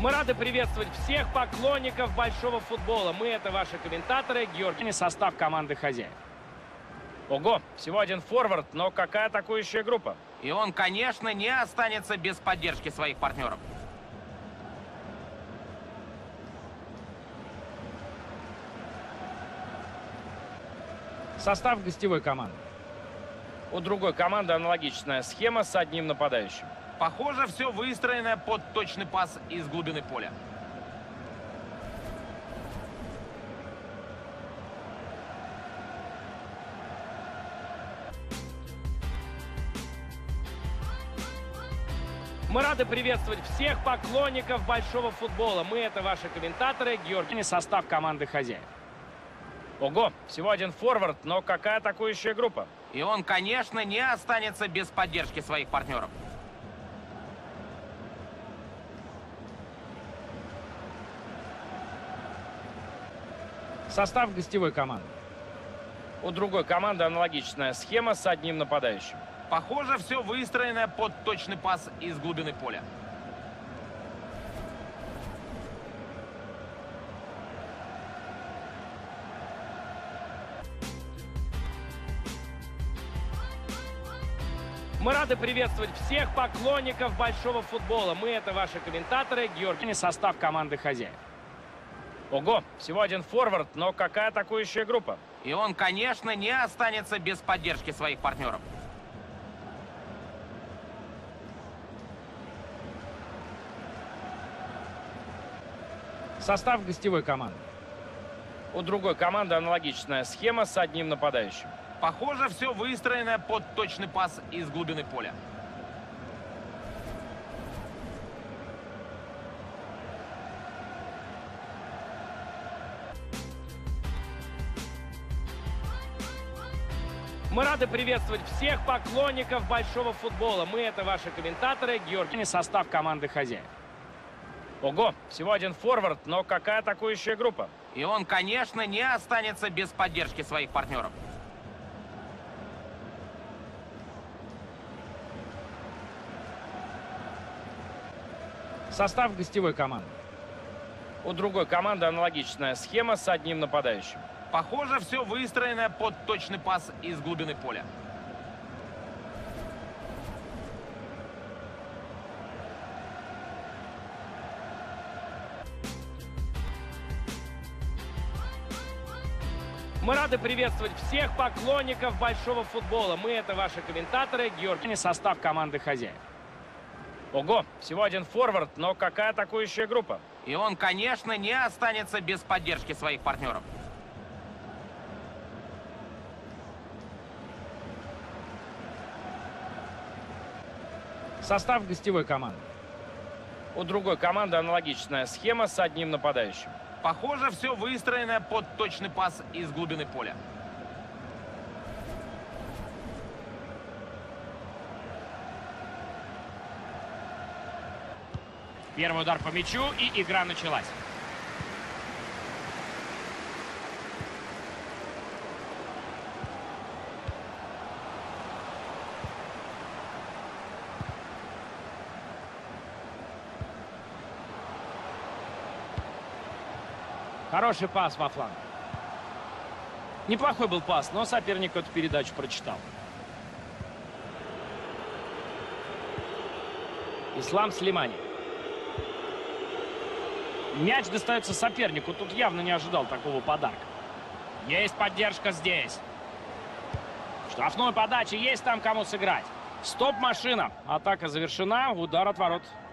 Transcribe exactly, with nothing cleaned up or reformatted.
Мы рады приветствовать всех поклонников большого футбола. Мы — это ваши комментаторы Георгий, состав команды хозяев. Ого, всего один форвард, но какая атакующая группа. И он, конечно, не останется без поддержки своих партнеров. Состав гостевой команды. У другой команды аналогичная схема с одним нападающим. Похоже, все выстроено под точный пас из глубины поля. Мы рады приветствовать всех поклонников большого футбола. Мы — это ваши комментаторы Георгий, состав команды хозяев. Ого, всего один форвард, но какая атакующая группа. И он, конечно, не останется без поддержки своих партнеров. Состав гостевой команды. У другой команды аналогичная схема с одним нападающим. Похоже, все выстроено под точный пас из глубины поля. Мы рады приветствовать всех поклонников большого футбола. Мы — это ваши комментаторы Георгий, состав команды хозяев. Ого, всего один форвард, но какая атакующая группа. И он, конечно, не останется без поддержки своих партнеров. Состав гостевой команды. У другой команды аналогичная схема с одним нападающим. Похоже, все выстроено под точный пас из глубины поля. Мы рады приветствовать всех поклонников большого футбола. Мы — это ваши комментаторы Георгий, состав команды хозяев. Ого, всего один форвард, но какая атакующая группа. И он, конечно, не останется без поддержки своих партнеров. Состав гостевой команды. У другой команды аналогичная схема с одним нападающим. Похоже, все выстроено под точный пас из глубины поля. Мы рады приветствовать всех поклонников большого футбола. Мы — это ваши комментаторы Георгий, состав команды хозяев. Ого, всего один форвард, но какая атакующая группа. И он, конечно, не останется без поддержки своих партнеров. Состав гостевой команды. У другой команды аналогичная схема с одним нападающим. Похоже, все выстроено под точный пас из глубины поля. Первый удар по мячу, и игра началась. Хороший пас во фланг. Неплохой был пас, но соперник эту передачу прочитал. Ислам Слимани. Мяч достается сопернику. Тут явно не ожидал такого подарка. Есть поддержка здесь. Штрафной подачи. Есть там кому сыграть. Стоп, машина. Атака завершена. Удар от ворот.